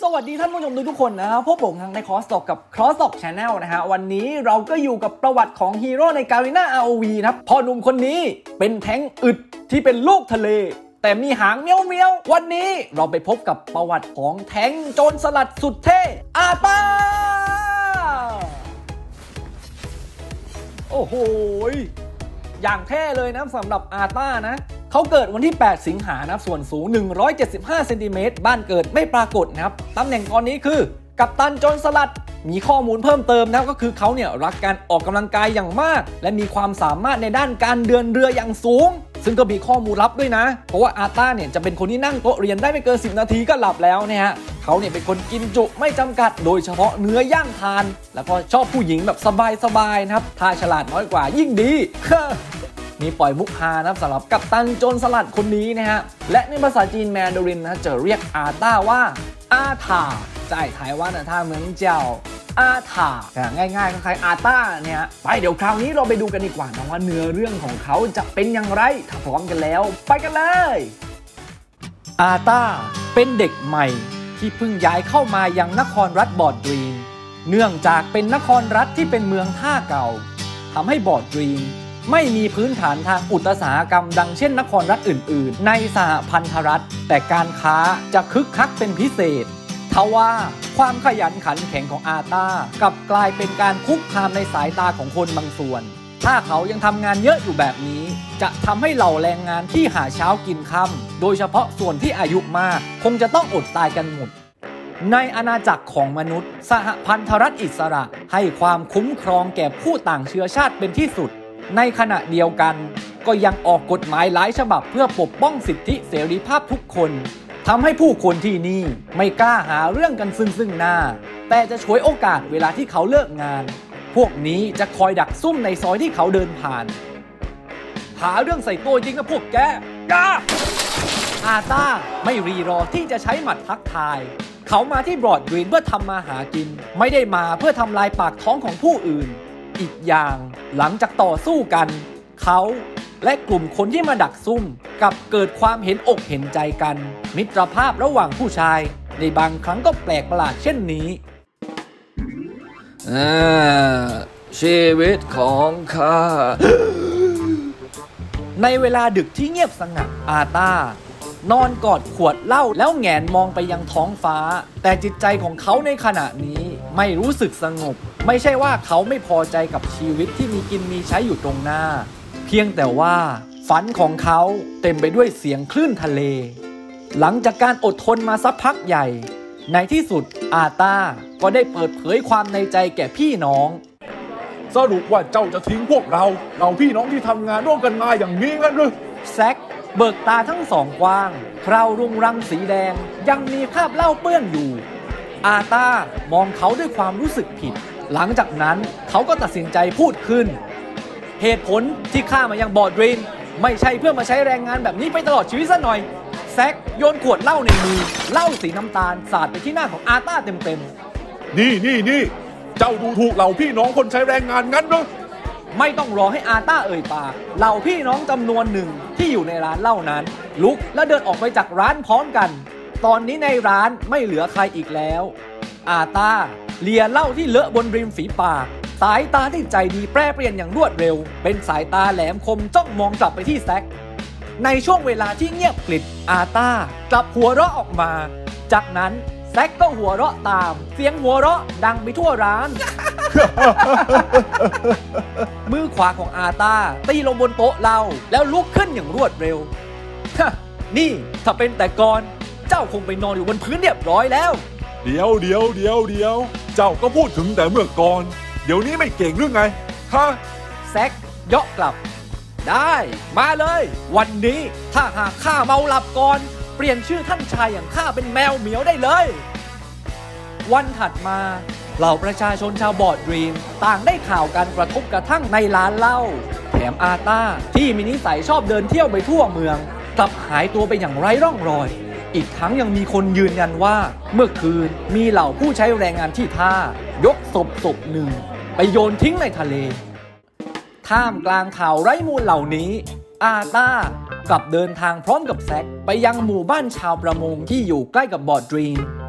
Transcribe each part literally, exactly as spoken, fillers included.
วัสดีท่านผู้ชมทุกคนนะครับพบผมทางในคอร์สตกกับคอร์สตก Channel นะฮะวันนี้เราก็อยู่กับประวัติของฮีโร่ในการีนา อาร์ โอ วี นะครับพ่อหนุ่มคนนี้เป็นแท้งอึดที่เป็นลูกทะเลแต่มีหางเมี้ยวเมี้ยววันนี้เราไปพบกับประวัติของแท้งโจรสลัดสุดเท่อาตาโอ้โหอย่างแท้เลยนะสำหรับอาตานะเขาเกิดวันที่แปดสิงหานะส่วนสูงหนึ่งร้อยเจ็ดสิบห้าเซนติเมตรบ้านเกิดไม่ปรากฏนะครับตำแหน่งตอนนี้คือกัปตันโจรสลัดมีข้อมูลเพิ่มเติมนะก็คือเขาเนี่ยรักการออกกำลังกายอย่างมากและมีความสามารถในด้านการเดินเรืออย่างสูงซึ่งก็มีข้อมูลลับด้วยนะเพราะว่าอาตาเนี่ยจะเป็นคนที่นั่งโต๊ะเรียนได้ไม่เกินสิบนาทีก็หลับแล้วเนี่ยฮะเขาเนี่ยเป็นคนกินจุไม่จำกัดโดยเฉพาะเนื้อย่างทานแล้วก็ชอบผู้หญิงแบบสบายๆนะครับถ้าฉลาดน้อยกว่ายิ่งดีมีปล่อยมุกฮานะสำหรับกัปตันโจรสลัดคนนี้นะฮะและในภาษาจีนแมนดารินนะจะเรียกอาต้าว่าอาถาใจไต้หวันนะท่าเหมือนเจ้าอาถาง่ายๆคล้ายๆอาต้าเนี่ยไปเดี๋ยวคราวนี้เราไปดูกันดีกว่านะว่าเนื้อเรื่องของเขาจะเป็นอย่างไรถ้าพร้อมกันแล้วไปกันเลยอาต้าเป็นเด็กใหม่ที่เพิ่งย้ายเข้ามายังนครรัฐบอร์ดดรีมเนื่องจากเป็นนครรัฐที่เป็นเมืองท่าเก่าทำให้บอร์ดดรีมไม่มีพื้นฐานทางอุตสาหกรรมดังเช่นนครรัฐอื่นๆในสหพันธรัฐแต่การค้าจะคึกคักเป็นพิเศษทว่าความขยันขันแข็งของอาต้ากลับกลายเป็นการคุกคามในสายตาของคนบางส่วนถ้าเขายังทำงานเยอะอยู่แบบนี้จะทำให้เหล่าแรงงานที่หาเช้ากินค่ำโดยเฉพาะส่วนที่อายุมากคงจะต้องอดตายกันหมดในอาณาจักรของมนุษย์สหพันธรัฐอิสระให้ความคุ้มครองแก่ผู้ต่างเชื้อชาติเป็นที่สุดในขณะเดียวกันก็ยังออกกฎหมายหลายฉบับเพื่อปกป้องสิทธิเสรีภาพทุกคนทำให้ผู้คนที่นี่ไม่กล้าหาเรื่องกันซึ่งซึ่งหน้าแต่จะฉวยโอกาสเวลาที่เขาเลิกงานพวกนี้จะคอยดักซุ่มในซอยที่เขาเดินผ่านหาเรื่องใส่ตัวจริงนะพวกแกกาอาต้าไม่รีรอที่จะใช้หมัดทักทายเขามาที่บรอดดรีมเพื่อทำมาหากินไม่ได้มาเพื่อทำลายปากท้องของผู้อื่นอีกอย่างหลังจากต่อสู้กันเขาและกลุ่มคนที่มาดักซุ่มกับเกิดความเห็นอกเห็นใจกันมิตรภาพระหว่างผู้ชายในบางครั้งก็แปลกประหลาดเช่นนี้ชีวิตของข้า ในเวลาดึกที่เงียบสงัดอาต้านอนกอดขวดเหล้าแล้วแงนมองไปยังท้องฟ้าแต่จิตใจของเขาในขณะนี้ไม่รู้สึกสงบไม่ใช่ว่าเขาไม่พอใจกับชีวิตที่มีกินมีใช้อยู่ตรงหน้าเพียงแต่ว่าฝันของเขาเต็มไปด้วยเสียงคลื่นทะเลหลังจากการอดทนมาสักพักใหญ่ในที่สุดอาต้าก็ได้เปิดเผยความในใจแก่พี่น้องสรุปว่าเจ้าจะทิ้งพวกเราเราพี่น้องที่ทำงานร่วมกันมาอย่างนี้งั้นหรือแซคเบิกตาทั้งสองกว้างคราวรุงรังสีแดงยังมีคราบเหล้าเปื้อนอยู่อาต้ามองเขาด้วยความรู้สึกผิดหลังจากนั้นเขาก็ตัดสินใจพูดขึ้นเหตุผลที่ข้ามายังบอร์ดดรีมไม่ใช่เพื่อมาใช้แรงงานแบบนี้ไปตลอดชีวิตซะหน่อยแซคโยนขวดเหล้าในมือเหล้าสีน้ำตาลสาดไปที่หน้าของอาต้าเต็มๆนี่นี่นี่เจ้าดูถูกเหล่าพี่น้องคนใช้แรงงานงั้นหรือไม่ต้องรอให้อาต้าเอ่ยปากเหล่าพี่น้องจำนวนหนึ่งที่อยู่ในร้านเหล้านั้นลุกและเดินออกไปจากร้านพร้อมกันตอนนี้ในร้านไม่เหลือใครอีกแล้วอาต้าเลียเหล้าที่เลอะบนริมฝีปากสายตาที่ใจดีแปรเปลี่ยนอย่างรวดเร็วเป็นสายตาแหลมคมจ้องมองกลับไปที่แซคในช่วงเวลาที่เงียบกริบอาต้ากลับหัวเราะออกมาจากนั้นแซคก็หัวเราะตามเสียงหัวเราะดังไปทั่วร้าน มือขวาของอาต้าตีลงบนโต๊ะเหล้าแล้วลุกขึ้นอย่างรวดเร็ว นี่ถ้าเป็นแต่ก่อนเจ้าคงไปนอนอยู่บนพื้นเรียบร้อยแล้วเดี๋ยวเดี๋ยวเดี๋ยวเดี๋ยวเจ้าก็พูดถึงแต่เมื่อก่อนเดี๋ยวนี้ไม่เก่งหรือไงฮะแซคเยาะกลับได้มาเลยวันนี้ถ้าหากข้าเมาหลับก่อนเปลี่ยนชื่อท่านชายอย่างข้าเป็นแมวเหมียวได้เลยวันถัดมาเหล่าประชาชนชาวบอร์ดดรีมต่างได้ข่าวการกระทบกระทั่งในร้านเหล้าแถมอาต้าที่มีนิสัยชอบเดินเที่ยวไปทั่วเมืองกลับหายตัวไปอย่างไร้ร่องรอยอีกทั้งยังมีคนยืนยันว่าเมื่อคืนมีเหล่าผู้ใช้แรงงานที่ท่ายกศพศพหนึ่งไปโยนทิ้งในทะเลท่ามกลางข่าวไร้มูลเหล่านี้อาต้ากลับเดินทางพร้อมกับแซคไปยังหมู่บ้านชาวประมงที่อยู่ใกล้กับบอร์ดดรีม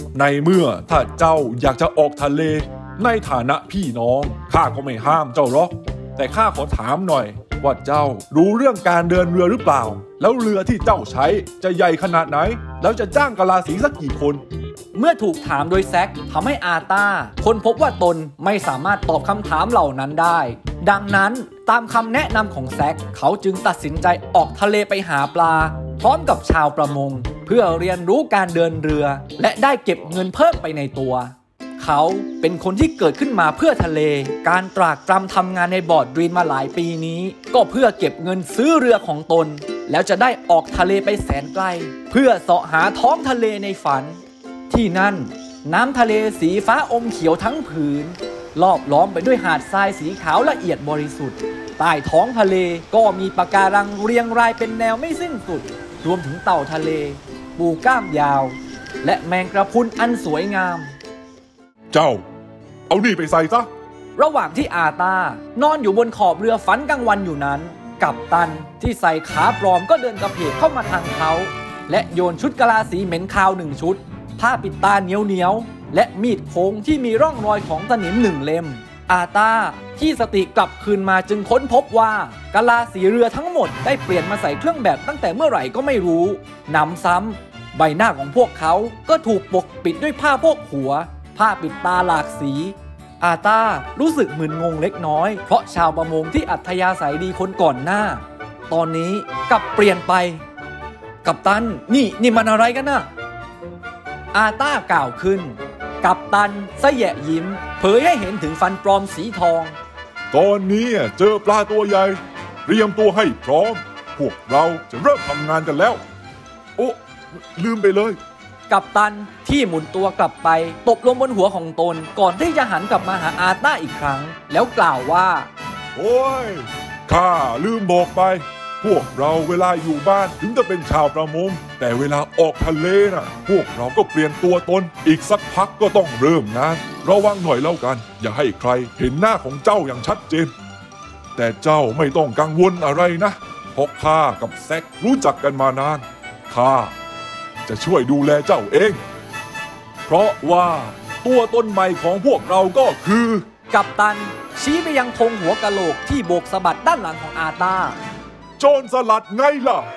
ในเมื่อถ้าเจ้าอยากจะออกทะเลในฐานะพี่น้องข้าก็ไม่ห้ามเจ้าหรอกแต่ข้าขอถามหน่อยว่าเจ้ารู้เรื่องการเดินเรือหรือเปล่าแล้วเรือที่เจ้าใช้จะใหญ่ขนาดไหนแล้วจะจ้างกะลาสีสักกี่คนเมื่อถูกถามโดยแซคทำให้อาตาค้นพบว่าตนไม่สามารถตอบคำถามเหล่านั้นได้ดังนั้นตามคำแนะนำของแซคเขาจึงตัดสินใจออกทะเลไปหาปลาพร้อมกับชาวประมงเพื่อเรียนรู้การเดินเรือและได้เก็บเงินเพิ่มไปในตัวเขาเป็นคนที่เกิดขึ้นมาเพื่อทะเลการตรากตรำทำงานในบอร์ดดรีมมาหลายปีนี้ก็เพื่อเก็บเงินซื้อเรือของตนแล้วจะได้ออกทะเลไปแสนไกลเพื่อเสาะหาท้องทะเลในฝันที่นั่นน้ำทะเลสีฟ้าอมเขียวทั้งผืนรอบล้อมไปด้วยหาดทรายสีขาวละเอียดบริสุทธิ์ใต้ท้องทะเลก็มีปะการังเรียงรายเป็นแนวไม่สิ้นสุดรวมถึงเต่าทะเลปูก้ามยาวและแมงกระพุนอันสวยงามเจ้าเอานี่ไปใส่ซะระหว่างที่อาตานอนอยู่บนขอบเรือฝันกลางวันอยู่นั้นกัปตันที่ใส่ขาปลอมก็เดินกระเพกเข้ามาทางเขาและโยนชุดกะลาสีเหม็นคาวหนึ่งชุดผ้าปิดตาเหนียวเหนียวและมีดโค้งที่มีร่องรอยของสนิมหนึ่งเล่มอาตาที่สติกลับคืนมาจึงค้นพบว่ากะลาสีเรือทั้งหมดได้เปลี่ยนมาใส่เครื่องแบบตั้งแต่เมื่อไหร่ก็ไม่รู้หนำซ้ำใบหน้าของพวกเขาก็ถูกปกปิดด้วยผ้าโพกหัวผ้าปิดตาหลากสีอาตารู้สึกมึนงงเล็กน้อยเพราะชาวประมงที่อัธยาศัยดีคนก่อนหน้าตอนนี้กลับเปลี่ยนไปกัปตันนี่นี่มันอะไรกันนะอาตากล่าวขึ้นกัปตันสะแยะยิ้มเผยให้เห็นถึงฟันปลอมสีทองตอนนี้เจอปลาตัวใหญ่เตรียมตัวให้พร้อมพวกเราจะเริ่มทำงานกันแล้วโอ้ลืมไปเลยกัปตันที่หมุนตัวกลับไปตบลงบนหัวของตนก่อนที่จะหันกลับมาหาอาตาอีกครั้งแล้วกล่าวว่าโอ้ยข้าลืมบอกไปพวกเราเวลาอยู่บ้านถึงจะเป็นชาวประมงแต่เวลาออกทะเลน่ะพวกเราก็เปลี่ยนตัวตนอีกสักพักก็ต้องเริ่มงานระวังหน่อยแล้วกันอย่าให้ใครเห็นหน้าของเจ้าอย่างชัดเจนแต่เจ้าไม่ต้องกังวลอะไรนะเพราะข้ากับแซครู้จักกันมานานข้าจะช่วยดูแลเจ้าเองเพราะว่าตัวตนใหม่ของพวกเราก็คือกัปตันชี้ไปยังธงหัวกะโหลกที่โบกสะบัดด้านหลังของอาตาโจรสลัดไงล่ะ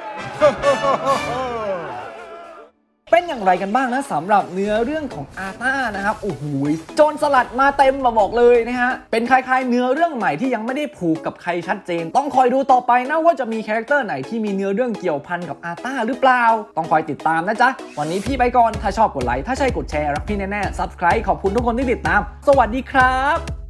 เป็นอย่างไรกันบ้างนะสำหรับเนื้อเรื่องของอาตานะครับโอ้โหโจรสลัดมาเต็มมาบอกเลยนะฮะเป็นคล้ายๆเนื้อเรื่องใหม่ที่ยังไม่ได้ผูกกับใครชัดเจนต้องคอยดูต่อไปนะว่าจะมีคาแรคเตอร์ไหนที่มีเนื้อเรื่องเกี่ยวพันกับอาตาหรือเปล่าต้องคอยติดตามนะจ๊ะวันนี้พี่ไปก่อนถ้าชอบกดไลค์ถ้าใช่กดแชร์รักพี่แน่ๆ ซับสไครบ์ ขอบคุณทุกคนที่ติดตามสวัสดีครับ